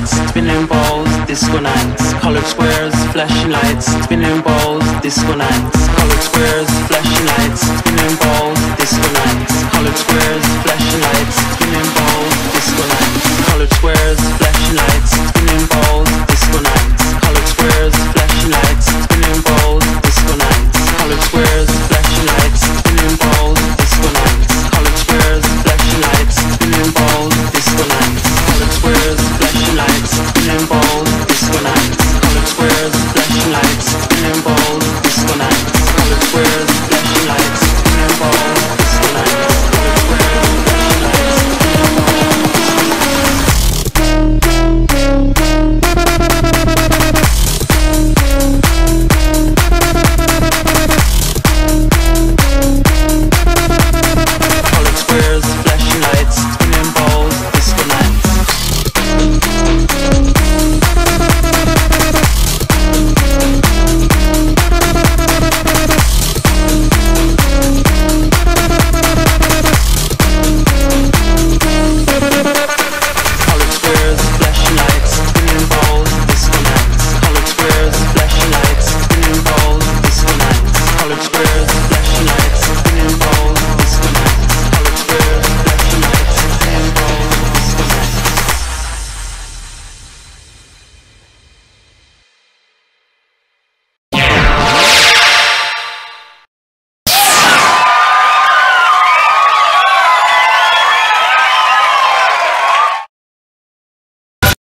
lights, spinning balls, disco nights. Colored squares, flashing lights, spinning balls, disco nights. Colored squares, flashing lights, spinning balls, disco nights. Colored squares, flashing lights, spinning balls, disco nights. Colored squares.